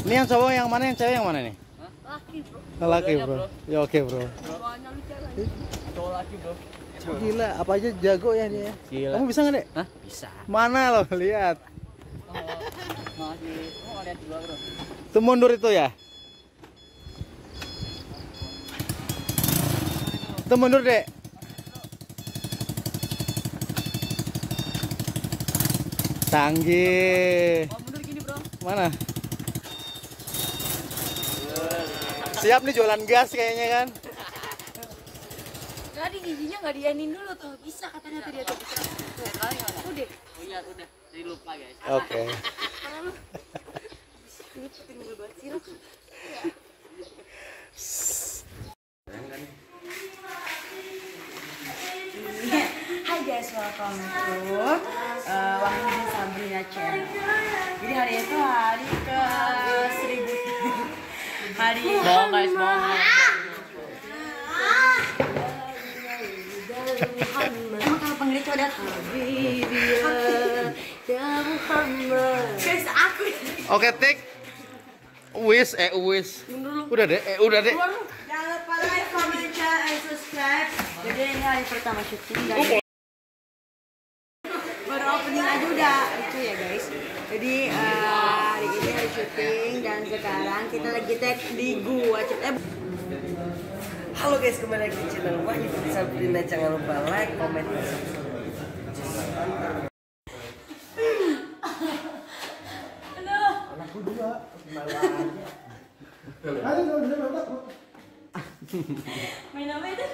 Ini yang cowok yang mana, yang cewek yang mana nih? Laki bro. Laki bro. Ya oke bro. Soalnya lu cewek. Cowok laki bro. Gila, apa aja jago ya dia. Gila. Kamu bisa nggak dek? Hah? Bisa. Mana loh, lihat. Masih. Oh lihat dua bro. Itu mundur itu ya? Itu mundur dek. Canggih. Oh mundur gini bro. Mana? Siap nih jualan gas kayaknya kan? Nggak di giginya nggak dianin dulu tuh. Bisa katanya tuh dia tuh. Udah. Oh iya, udah. Jadi lupa guys. Oke. Karena lu. Ini penting banget sih lu. Hai guys, welcome to Wahyu Sabrina Channel. Jadi hari itu hari ke 1000 hari. Bohong guys, bohong. Emang kalau panggil itu ada guys, aku Oke, tik. Wis. Udah deh, udah deh. jangan lupa like, comment, share, and subscribe. Jadi ini hari pertama syuting dan baru opening aja udah itu ya guys. Jadi hari ini hari syuting dan sekarang kita lagi tag di Gua Cipta. Halo guys, kembali lagi di channel Wahyu Sabrina. Jangan lupa like, comment, dan subscribe. Anakku dua, malah aja. Aduh, Main apa itu?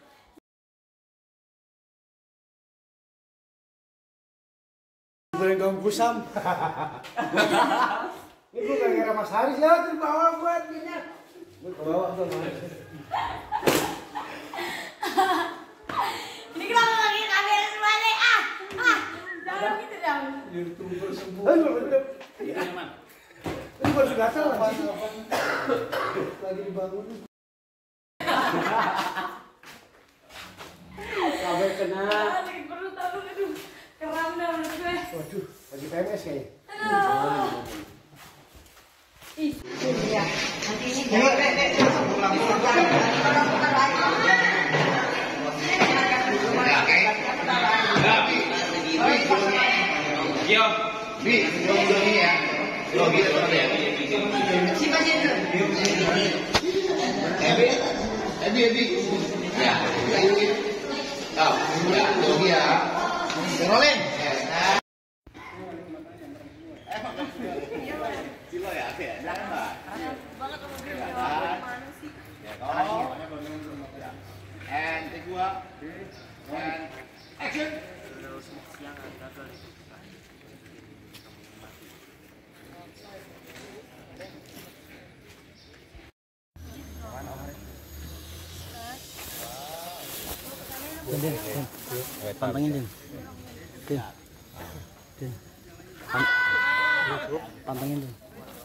goreng daun kusam. Ini gue gak ngira Mas Haris ya, tuh bawa buat minyak. Gue bawa tuh Mas. Ini kenapa lagi kamera sebalik? Jangan gitu dong. YouTuber semua. Ini baru gatal lah. Lagi dibangun. Sampai kena. Lagi perlu tahu, aduh. Keram dah menurut gue. Waduh, lagi PMS kayaknya. Ih, ini ya. Nanti ini Yo, Bi, ini ya. Lo gitu ya. siapa aja dulu? Ebi. Ya. Oh, ya, lo ya. Rolling. Kilo ya, oke. Jangan, Mbak. Banget sama gue. Mana sih? Ya, kalau and take dua. And action. Pantangin din. Din. Pantangin din.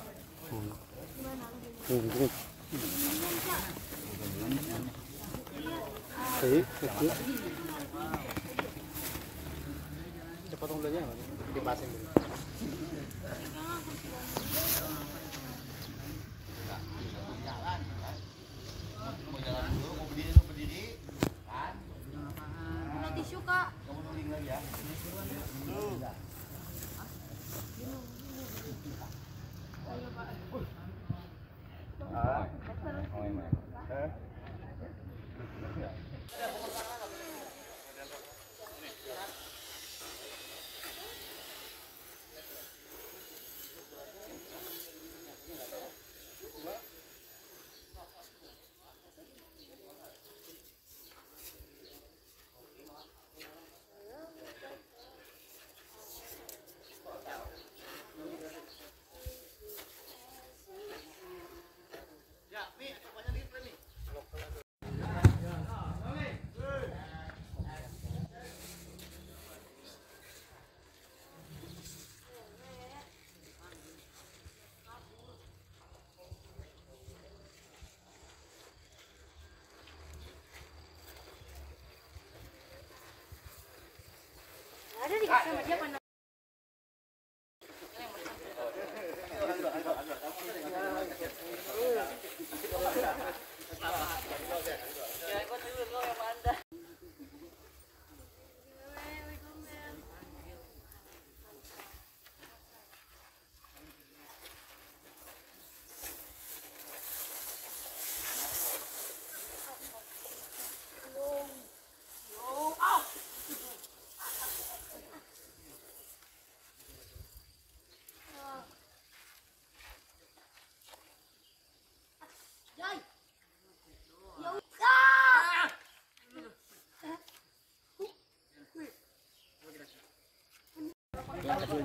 Cepat ulangnya, dipasin dulu. Mau tisu kak?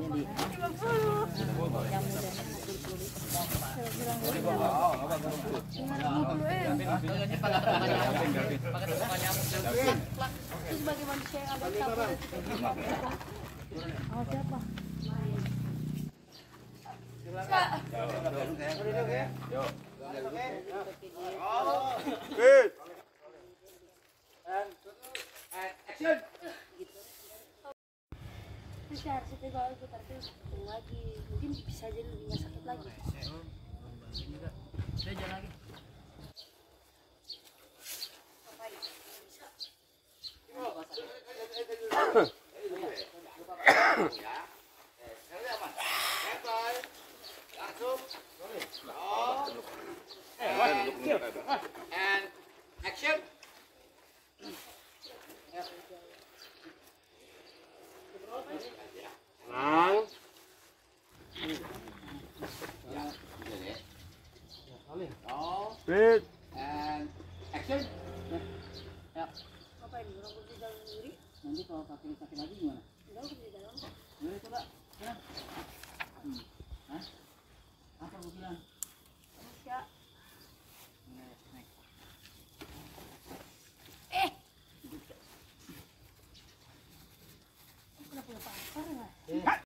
Sebagai manusia yang ada campur. Oh, siapa? Masih harus itu kalau putar lagi, mungkin bisa jadi lebih nggak sakit lagi. Udah jalan lagi. And action. Nang. Bit. And action. Apa ini? Orang berdiri dalam sendiri? Nanti kalau kaki sakit lagi gimana? Enggak, berdiri dalam. Boleh coba.